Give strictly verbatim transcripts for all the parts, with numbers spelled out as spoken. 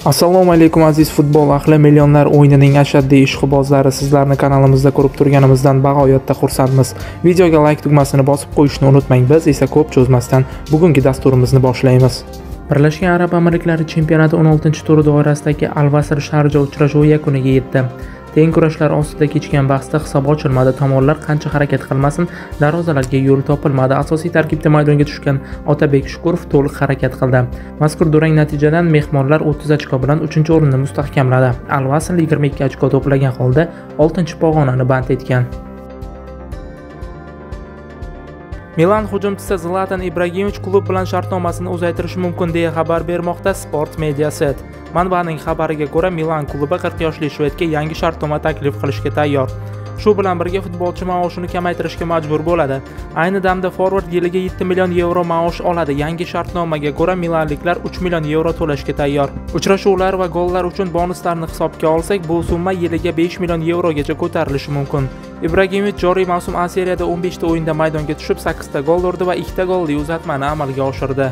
Assalomu alaykum aziz futbol ahli, millionlar o'yinining ashaddiy ishqibozlari, sizlarni kanalimizda ko'rib turganimizdan bag'oyatda xursandmiz. Videoga like tugmasini bosib qo'yishni unutmang. Biz esa ko'p cho'zmasdan bugungi dasturimizni boshlaymiz. Birlashgan Arab Amirliklari chempionati o'n oltinchi turi doirasidagi Al-Vasr Sharja uchrashuvi yakuniga yetdi. Teng kurashlar ostida kechgan bahsda hisob ochilmadi. Tomonlar qancha harakat qilmasin, darvozalarga yo'l topilmadi. Asosiy tarkibda maydonga tushgan Otabek Shukurov to'liq harakat qildi. Mazkur durang natijadan mehmonlar o'ttiz ochko bilan uchinchi o'rinni mustahkamladi. Al-Vasl yigirma ikki ochko to'plagan holda oltinchi pog'onani band etgan. Milan hujumchisi Zlatan Ibragimovich klub bilan shartnomasini uzaytirishi mumkin deya xabar bermoqda Sport Mediaset. Manbaning xabariga ko'ra, Milan klubi qirq yoshli shvedga yangi shartnoma taklif qilishga tayyor. Shu bilan birga futbolchi maoshini kamaytirishga majbur bo'ladi. Ayni damda forvard yiliga yetti million yevro maosh oladi. Yangi shartnomaga ko'ra milanliklar uch million yevro to'lashga tayyor. Uchrashuvlar va gollar uchun bonuslarni hisobga olsak, bu summa yiliga besh million yevrogacha ko'tarilishi mumkin. Ibragimovich joriy mavsum A seriyada o'n besh ta o'yinda maydonga tushib, sakkiz ta gol urdi va ikki ta golli uzatmani amalga oshirdi.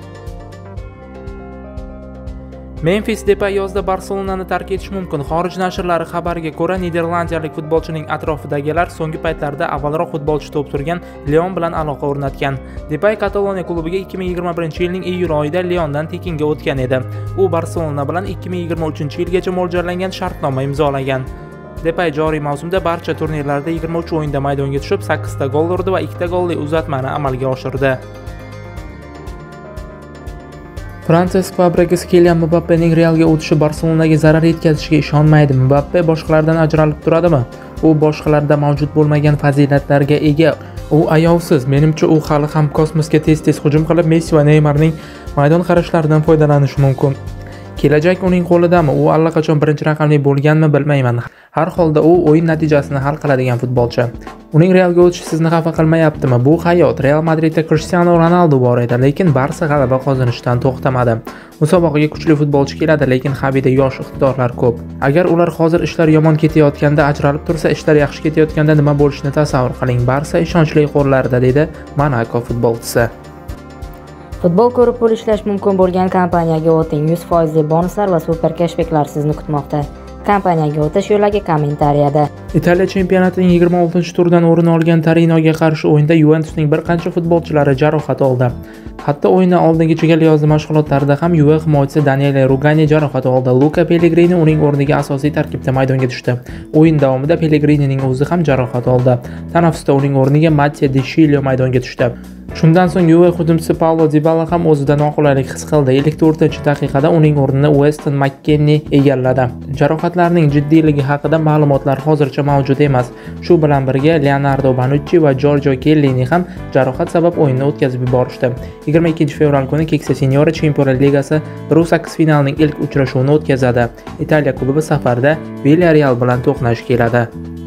Memphis Depay yozda Barselonani tark etishi mumkin. Xorij nashrlari xabariga ko'ra, niderlandiyalik futbolchining atrofidagilar so'nggi paytlarda avvalroq futbolchi to'p surgan Leon bilan aloqa o'rnatgan. Depay Kataloniya klubiga ikki ming yigirma birinchi yilning iyul oyida Leondan tekinga o'tgan edi. U Barselona bilan ikki ming yigirma uchinchi yilgacha mo'ljallangan shartnoma imzolagan. Depay joriy mavsumda barcha turnirlarda yigirma uch o'yinda maydonga tushib, sakkiz ta gol urdi va ikki ta golli uzatmani amalga oshirdi. Fransuz Fabregas Kylian Mbappening Realga o'tishi Barselonaga zarar yetkazishiga ishonmaydi. Mbappe boshqalardan ajralib turadimi? U boshqalarda mavjud bo'lmagan fazilatlarga ega. U ayovsiz. Menimcha, u hali ham kosmosga tez-tez hujum qilib, Messi va Neymarning maydon qarashlaridan foydalanishi mumkin. Kelajak uning qo'lidami? U allaqachon birinchi raqamli bo'lganmi bilmayman. Har holda u o'yin natijasini hal qiladigan futbolchi. Uning Realga o'tishi sizni xafa qilmayaptimi? Bu hayot. Real Madridda Cristiano Ronaldo bor edi, lekin Barsa g'alaba qozonishdan to'xtamadi. Musobaqaga kuchli futbolchi keladi, lekin Xavida yosh iqtidorlar ko'p. Agar ular hozir ishlar yomon ketayotganda ajralib tursa, ishlar yaxshi ketayotganda nima bo'lishini tasavvur qiling. Barsa ishonchli qo'llarda, dedi Monaco futbolchisi. Futbol ko'rib pul ishlash mumkin bo'lgan kompaniyaga o'ting. yuz foiz bonuslar va super kashbeklar sizni kutmoqda. Kompaniyaga o'tish yo'lagi kommentariyada. Italiya chempionatining yigirma oltinchi turidan o'rin olgan Torinoga qarshi o'yinda Juventusning bir qancha futbolchilari jarohat oldi. Hatto o'yindan oldingi chegala yozgi mashg'ulotlarda ham Juve himoyachisi Daniele Rugani jarohat oldi. Luka Pellegrini uning o'rniga asosiy tarkibda maydonga tushdi. O'yin davomida Pellegrinining o'zi ham jarohat oldi. Tanaffusda uning o'rniga Matteo De Sciglio maydonga tushdi. Shundan so'ng Juve hujumchisi Paulo Dybala ham o'zida noqulaylik his qildi. ellik to'rtinchi daqiqada uning o'rnini Weston McKennie egalladi. Jarohatlarning jiddiyligi haqida ma'lumotlar hozircha mavjud emas. Shu bilan birga Leonardo Bonucci va Giorgio Chiellini ham jarohat sabab o'yinni o'tkazib yuborishdi. yigirma ikkinchi fevral kuni Keksa Signora Chempionlar Ligasi bir sakkiz finalining ilk uchrashuvini o'tkazadi. Italiya klubi safarda Villarreal bilan to'qnash keladi.